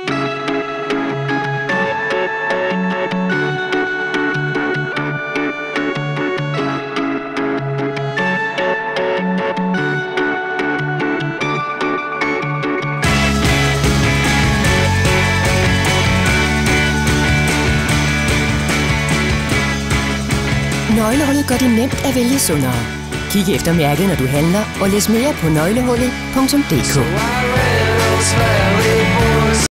Nøglehullet gør det nemt at vælge sundere. Kig efter mærket, når du handler, og læs mere på nøglehullet.dk.